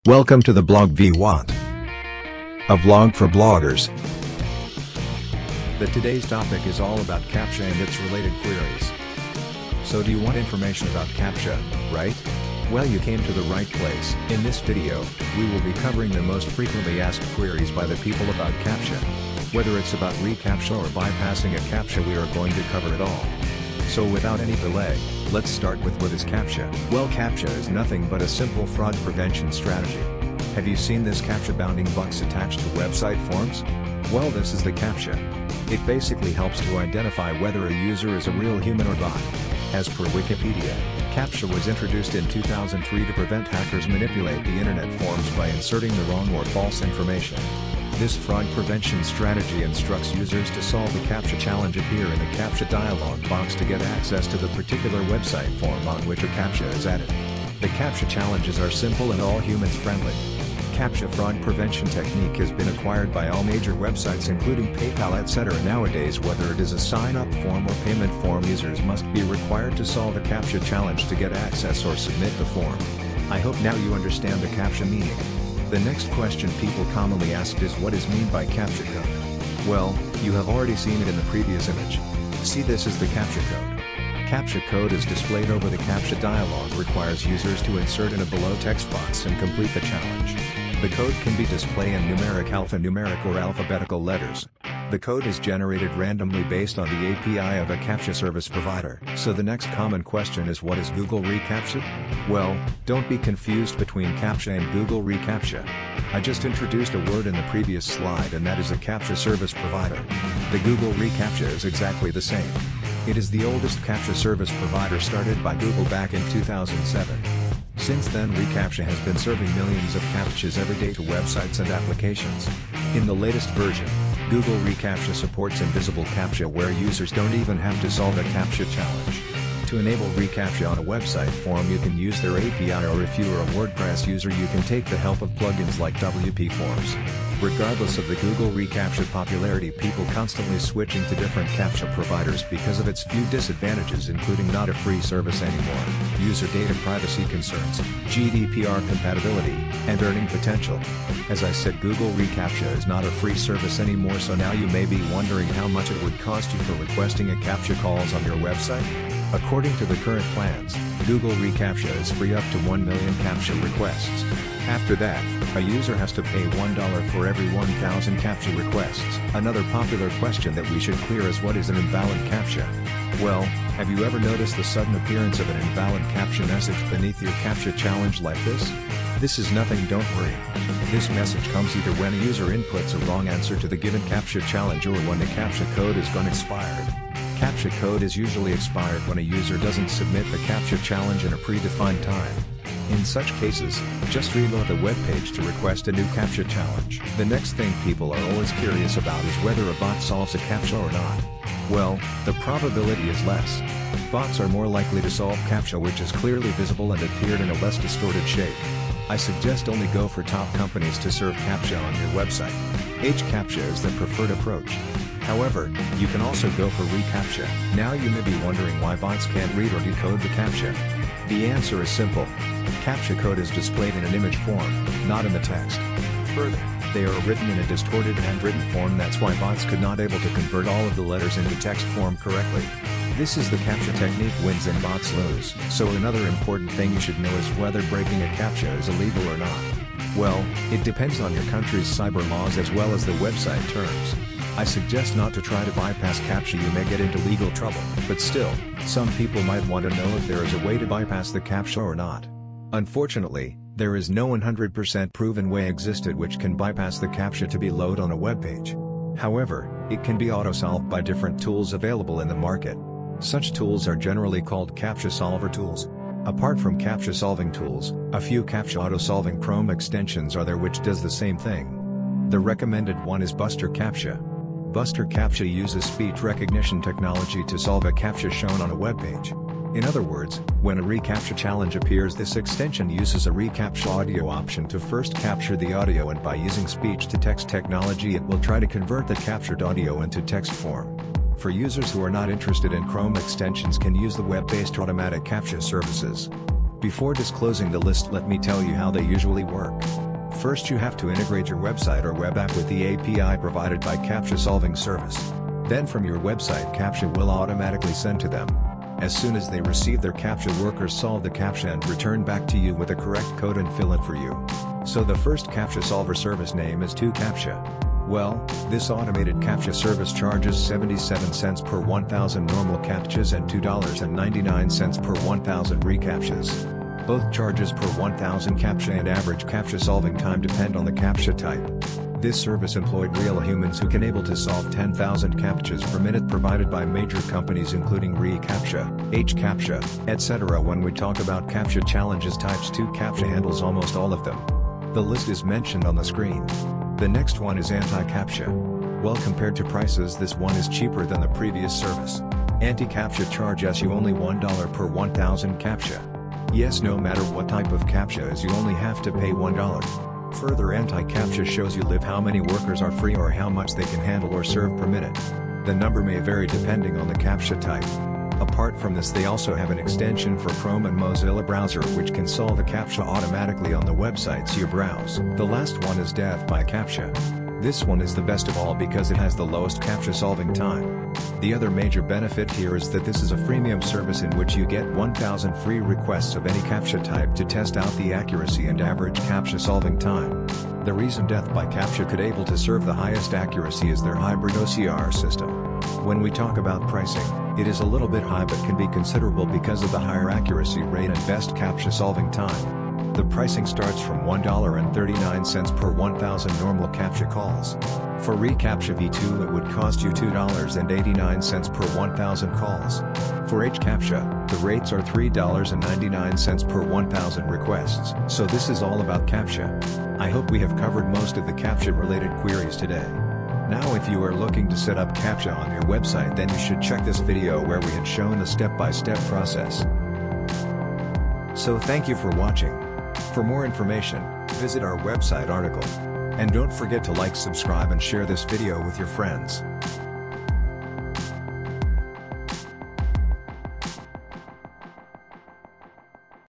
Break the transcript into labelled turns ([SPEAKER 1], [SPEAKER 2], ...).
[SPEAKER 1] Welcome to the blog V1, a vlog for bloggers. Today's topic is all about Captcha and its related queries. So do you want information about Captcha, right? Well, you came to the right place. In this video, we will be covering the most frequently asked queries by the people about Captcha. Whether it's about reCaptcha or bypassing a Captcha, we are going to cover it all. So without any delay, let's start with what is Captcha. Well, Captcha is nothing but a simple fraud prevention strategy. Have you seen this Captcha bounding box attached to website forms? Well, this is the Captcha. It basically helps to identify whether a user is a real human or bot. As per Wikipedia, Captcha was introduced in 2003 to prevent hackers manipulate the internet forms by inserting the wrong or false information. This fraud prevention strategy instructs users to solve the Captcha challenge appear in the Captcha dialog box to get access to the particular website form on which a Captcha is added. The Captcha challenges are simple and all humans friendly. Captcha fraud prevention technique has been acquired by all major websites including PayPal etc. Nowadays, whether it is a sign-up form or payment form, users must be required to solve a Captcha challenge to get access or submit the form. I hope now you understand the Captcha meaning. The next question people commonly ask is what is mean by Captcha code? Well, you have already seen it in the previous image. See, this is the Captcha code. Captcha code is displayed over the Captcha dialog, requires users to insert in a below text box and complete the challenge. The code can be displayed in numeric, alphanumeric or alphabetical letters. The code is generated randomly based on the API of a Captcha service provider. So the next common question is, what is Google reCaptcha? Well, don't be confused between Captcha and Google reCaptcha. I just introduced a word in the previous slide, and that is a Captcha service provider. The Google reCaptcha is exactly the same. It is the oldest Captcha service provider started by Google back in 2007. Since then, reCaptcha has been serving millions of Captchas every day to websites and applications. In the latest version, Google reCaptcha supports invisible Captcha, where users don't even have to solve a Captcha challenge. To enable reCaptcha on a website form, you can use their API, or if you are a WordPress user, you can take the help of plugins like WP Forms. Regardless of the Google reCaptcha popularity, people constantly switching to different Captcha providers because of its few disadvantages, including not a free service anymore, user data privacy concerns, GDPR compatibility, and earning potential. As I said, Google reCaptcha is not a free service anymore, so now you may be wondering how much it would cost you for requesting a Captcha calls on your website. According to the current plans, Google reCaptcha is free up to 1 million Captcha requests. After that, a user has to pay $1 for every 1,000 Captcha requests. Another popular question that we should clear is, what is an invalid Captcha? Well, have you ever noticed the sudden appearance of an invalid Captcha message beneath your Captcha challenge like this? This is nothing, don't worry. This message comes either when a user inputs a wrong answer to the given Captcha challenge or when the Captcha code is gone expired. Captcha code is usually expired when a user doesn't submit the Captcha challenge in a predefined time. In such cases, just reload the web page to request a new Captcha challenge. The next thing people are always curious about is whether a bot solves a Captcha or not. Well, the probability is less. Bots are more likely to solve Captcha which is clearly visible and appeared in a less distorted shape. I suggest only go for top companies to serve Captcha on your website. reCaptcha is the preferred approach. However, you can also go for reCaptcha. Now you may be wondering why bots can't read or decode the Captcha. The answer is simple. Captcha code is displayed in an image form, not in the text. Further, they are written in a distorted handwritten form, that's why bots could not able to convert all of the letters into text form correctly. This is the Captcha technique wins and bots lose. So another important thing you should know is whether breaking a Captcha is illegal or not. Well, it depends on your country's cyber laws as well as the website terms. I suggest not to try to bypass Captcha, you may get into legal trouble, but still, some people might want to know if there is a way to bypass the Captcha or not. Unfortunately, there is no 100% proven way existed which can bypass the Captcha to be loaded on a web page. However, it can be auto-solved by different tools available in the market. Such tools are generally called Captcha solver tools. Apart from Captcha solving tools, a few Captcha auto-solving Chrome extensions are there which does the same thing. The recommended one is Buster Captcha. Buster Captcha uses speech recognition technology to solve a Captcha shown on a web page. In other words, when a reCaptcha challenge appears, this extension uses a reCaptcha audio option to first capture the audio, and by using speech-to-text technology it will try to convert the captured audio into text form. For users who are not interested in Chrome extensions, can use the web-based automatic Captcha services. Before disclosing the list, let me tell you how they usually work. First, you have to integrate your website or web app with the API provided by Captcha Service. Then from your website, Captcha will automatically send to them. As soon as they receive their Captcha, workers solve the Captcha and return back to you with the correct code and fill it for you. So the first Captcha Solver service name is 2Captcha. Well, this automated Captcha service charges 77 cents per 1,000 normal Captchas and $2.99 per 1,000 reCaptchas. Both charges per 1,000 Captcha and average Captcha solving time depend on the Captcha type. This service employed real humans who can able to solve 10,000 Captchas per minute, provided by major companies including reCaptcha, HCaptcha, etc. When we talk about Captcha challenges types, 2Captcha handles almost all of them. The list is mentioned on the screen. The next one is anti-Captcha. Well, compared to prices, this one is cheaper than the previous service. Anti-Captcha charges you only $1 per 1,000 Captcha. Yes, no matter what type of Captcha is, you only have to pay $1. Further, anti-Captcha shows you live how many workers are free or how much they can handle or serve per minute. The number may vary depending on the Captcha type. Apart from this, they also have an extension for Chrome and Mozilla browser which can solve the Captcha automatically on the websites you browse. The last one is Death by Captcha. This one is the best of all because it has the lowest Captcha solving time. The other major benefit here is that this is a freemium service in which you get 1,000 free requests of any Captcha type to test out the accuracy and average Captcha solving time. The reason Death by Captcha could able to serve the highest accuracy is their hybrid OCR system. When we talk about pricing, it is a little bit high but can be considerable because of the higher accuracy rate and best Captcha solving time. The pricing starts from $1.39 per 1,000 normal Captcha calls. For reCaptcha v2 it would cost you $2.89 per 1,000 calls. For HCaptcha, the rates are $3.99 per 1,000 requests. So this is all about Captcha. I hope we have covered most of the Captcha related queries today. Now if you are looking to set up Captcha on your website, then you should check this video where we had shown a step-by-step process. So thank you for watching. For more information, visit our website article. And don't forget to like, subscribe and share this video with your friends.